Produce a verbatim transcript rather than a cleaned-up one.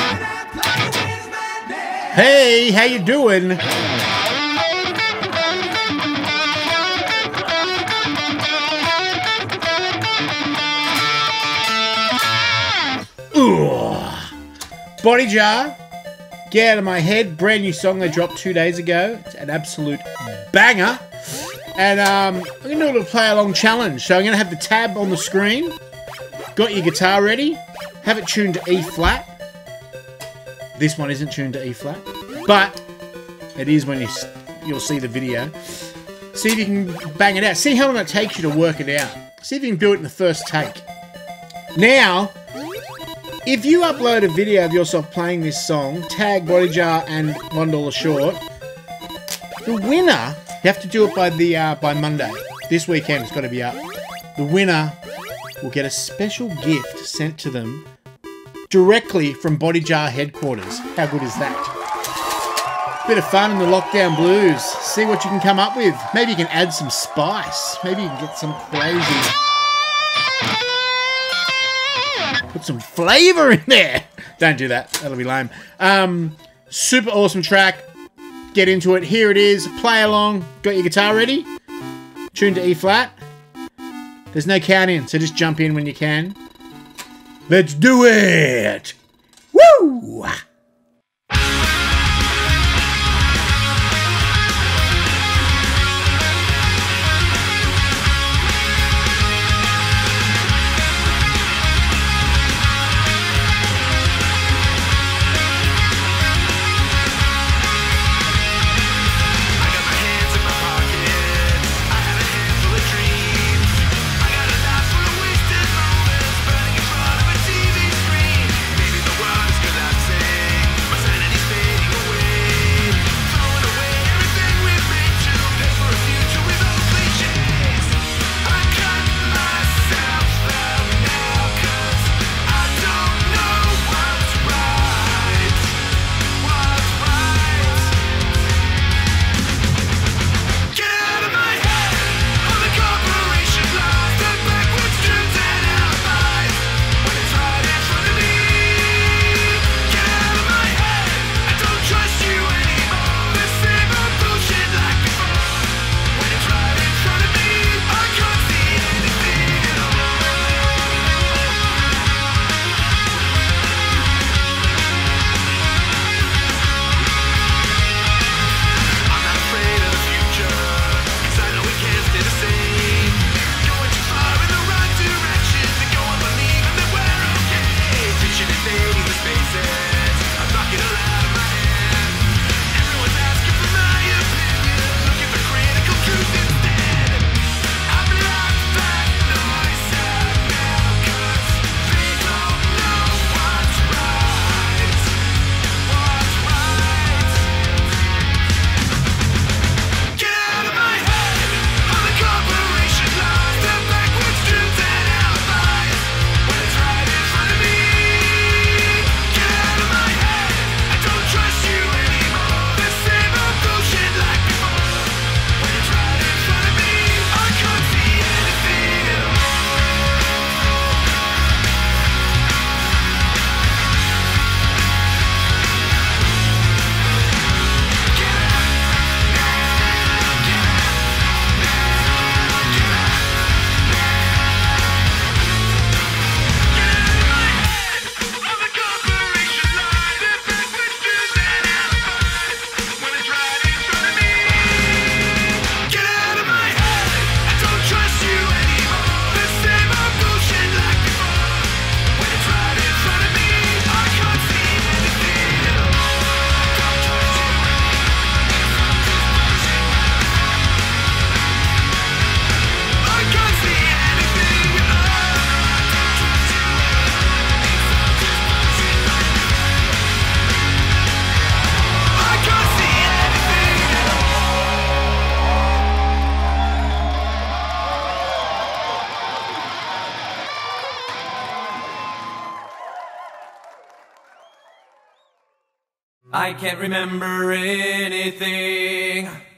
Hey, how you doing? Ooh. Bodyjar, Get Out of My Head, brand new song they dropped two days ago. It's an absolute banger. And um, I'm going to do a little play-along challenge. So I'm going to have the tab on the screen. Got your guitar ready. Have it tuned to E flat. This one isn't tuned to E flat, but it is when you, you'll see the video. See if you can bang it out. See how long it takes you to work it out. See if you can do it in the first take. Now, if you upload a video of yourself playing this song, tag Bodyjar and one dollar Short, the winner, you have to do it by the uh, by Monday. This weekend it's got to be up. The winner will get a special gift sent to them directly from Bodyjar headquarters. How good is that? Bit of fun in the lockdown blues. See what you can come up with. Maybe you can add some spice. Maybe you can get some crazy... Put some flavour in there. Don't do that. That'll be lame. Um, super awesome track. Get into it. Here it is. Play along. Got your guitar ready? Tuned to E flat. There's no count in, so just jump in when you can. Let's do it! Woo! I can't remember anything.